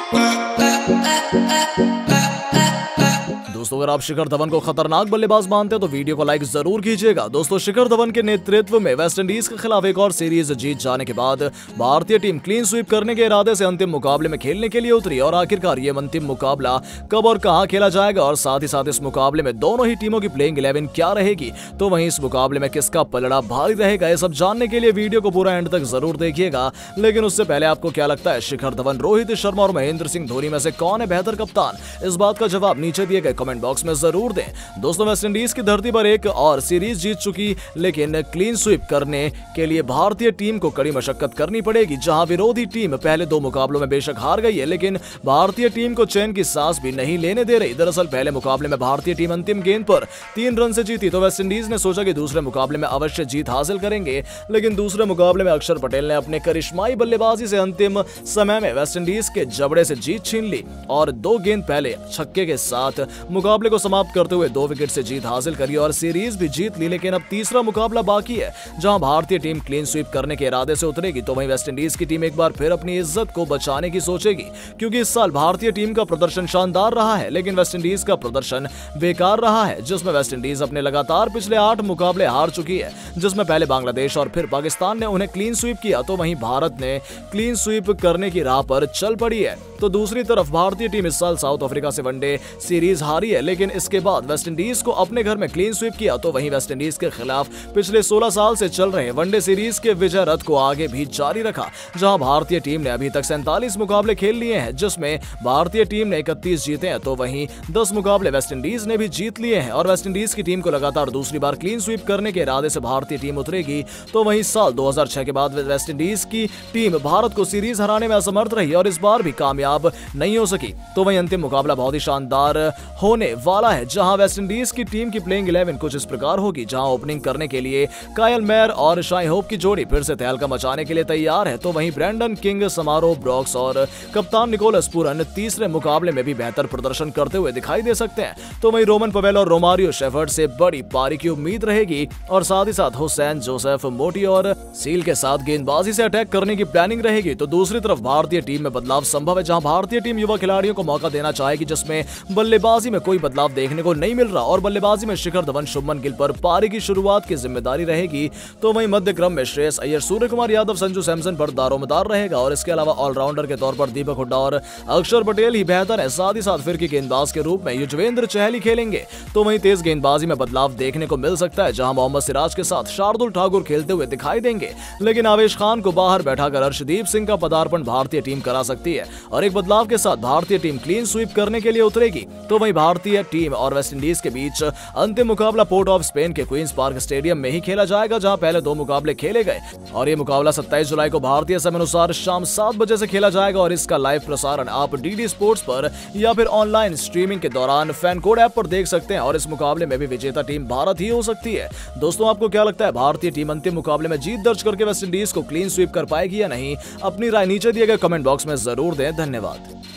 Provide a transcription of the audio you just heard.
दोस्तों अगर आप शिखर धवन को खतरनाक बल्लेबाज मानते हैं तो वीडियो को लाइक जरूर कीजिएगा। दोस्तों शिखर धवन के नेतृत्व में वेस्टइंडीज के खिलाफ एक और सीरीज जीत जाने के बाद भारतीय टीम क्लीन स्वीप करने के इरादे से अंतिम मुकाबले में खेलने के लिए उतरी और आखिरकार ये अंतिम मुकाबला कब और कहां खेला जाएगा और साथ ही साथ इस मुकाबले में दोनों ही टीमों की प्लेइंग 11 क्या रहेगी, तो वहीं इस मुकाबले में किसका पलड़ा भारी रहेगा, ये सब जानने के लिए वीडियो को पूरा एंड तक जरूर देखिएगा। लेकिन उससे पहले आपको क्या लगता है शिखर धवन, रोहित शर्मा और महेंद्र सिंह धोनी में से कौन है बेहतर कप्तान? इस बात का जवाब नीचे दिए गए कमेंट बॉक्स में जरूर दें। दोस्तों वेस्टइंडीज की धरती पर एक और सीरीज जीत चुकी लेकिन क्लीन स्वीप करने के लिए भारतीय टीम को कड़ी मशक्कत करनी पड़ेगी। जहां विरोधी टीम पहले 2 मुकाबलों में बेशक हार गई है लेकिन भारतीय टीम को चैन की सांस भी नहीं लेने दे रही। दरअसल पहले मुकाबले में भारतीय टीम अंतिम गेंद पर 3 रन से जीती तो वेस्टइंडीज ने सोचा कि दूसरे मुकाबले में अवश्य जीत हासिल करेंगे, लेकिन दूसरे मुकाबले में अक्षर पटेल ने अपने करिश्माई बल्लेबाजी से अंतिम समय में वेस्टइंडीज के जबड़े से जीत छीन ली और 2 गेंद पहले छक्के के साथ मुकाबले को समाप्त करते हुए 2 विकेट से जीत हासिल करी और सीरीज भी जीत ली। लेकिन अब तीसरा मुकाबला बाकी है जहां भारतीय टीम क्लीन स्वीप करने के इरादे से उतरेगी, तो वहीं वेस्टइंडीज की टीम एक बार फिर अपनी इज्जत को बचाने की सोचेगी, क्योंकि इस साल भारतीय टीम का प्रदर्शन शानदार रहा है लेकिन वेस्टइंडीज का प्रदर्शन बेकार रहा है, जिसमें वेस्टइंडीज अपने लगातार पिछले 8 मुकाबले हार चुकी है, जिसमें पहले बांग्लादेश और फिर पाकिस्तान ने उन्हें क्लीन स्वीप किया, तो वहीं भारत ने क्लीन स्वीप करने की राह पर चल पड़ी है। तो दूसरी तरफ भारतीय टीम इस साल साउथ अफ्रीका से वनडे सीरीज हारी है लेकिन इसके बाद वेस्टइंडीज को अपने घर में क्लीन स्वीप किया, तो वहीं वेस्टइंडीज के खिलाफ पिछले 16 साल से चल रहे वनडे सीरीज के विजय रथ को आगे भी जारी रखा, जहां भारतीय टीम ने अभी तक 47 मुकाबले खेल लिए हैं, जिसमें भारतीय टीम ने 31 जीते हैं, तो वहीं 10 मुकाबले वेस्टइंडीज ने भी जीत लिए हैं और वेस्टइंडीज की टीम को लगातार दूसरी बार क्लीन स्वीप करने के इरादे से भारतीय टीम उतरेगी। तो वहीं साल 2006 के बाद वेस्टइंडीज की टीम भारत को सीरीज हराने में असमर्थ रही और इस बार भी कामयाब नहीं हो सकी, तो वहीं अंतिम मुकाबला बहुत ही शानदार होने वाला है, जहां वेस्टइंडीज की टीम की प्लेइंग 11 कुछ इस प्रकार होगी, जहां ओपनिंग करने के लिए कायल मैर और शाई होप की जोड़ी फिर से तहलका मचाने के लिए तैयार है, तो वहीं ब्रैंडन किंग, समारो ब्रॉक्स और कप्तान निकोलस पूरन तीसरे मुकाबले में भी बेहतर प्रदर्शन करते हुए दिखाई दे सकते हैं, तो वहीं रोमन पवेल और रोमारियो शेफर्ड से बड़ी पारी की उम्मीद रहेगी और साथ ही साथ हुसैन जोसेफ मोटी और सील के साथ गेंदबाजी से अटैक करने की प्लानिंग रहेगी। तो दूसरी तरफ भारतीय टीम में बदलाव संभव है, जहां भारतीय टीम युवा खिलाड़ियों को मौका देना चाहेगी, जिसमें बल्लेबाजी में कोई बदलाव देखने को नहीं मिल रहा और बल्लेबाजी में शिखर धवन, शुभमन गिल पर पारी की शुरुआत की जिम्मेदारी रहेगी, तो वहीं मध्य क्रम में श्रेयस अय्यर, सूर्य कुमार यादव, संजू सैमसन पर दारोमदार रहेगा और इसके अलावा ऑलराउंडर के तौर पर दीपक हुड्डा और अक्षर पटेल ही बेहतर है। साथ ही साथ फिरकी गेंदबाज के रूप में युजवेंद्र चहल खेलेंगे, तो वहीं तेज गेंदबाजी में बदलाव देखने को मिल सकता है, जहां मोहम्मद सिराज के साथ शार्दुल ठाकुर खेलते हुए दिखाई देंगे, लेकिन आवेश खान को बाहर बैठाकर अर्शदीप सिंह का पदार्पण भारतीय टीम करा सकती है और एक बदलाव के साथ भारतीय टीम क्लीन स्वीप करने के लिए उतरेगी। तो वहीं भारतीय टीम और वेस्टइंडीज के बीच अंतिम मुकाबला पोर्ट ऑफ स्पेन के क्वींस पार्क स्टेडियम में ही खेला जाएगा, जहां पहले 2 मुकाबले खेले गए और ये मुकाबला 27 जुलाई को भारतीय समय अनुसार शाम 7 बजे से खेला जाएगा और इसका लाइव प्रसारण आप डीडी स्पोर्ट्स पर या फिर ऑनलाइन स्ट्रीमिंग के दौरान फैन कोड ऐप पर देख सकते हैं और इस मुकाबले में भी विजेता टीम भारत ही हो सकती है। दोस्तों आपको क्या लगता है, भारतीय टीम अंतिम मुकाबले में जीत दर्ज करके वेस्टइंडीज को क्लीन स्वीप कर पाएगी या नहीं? अपनी राय नीचे दिए गए कमेंट बॉक्स में जरूर दें। धन्यवाद।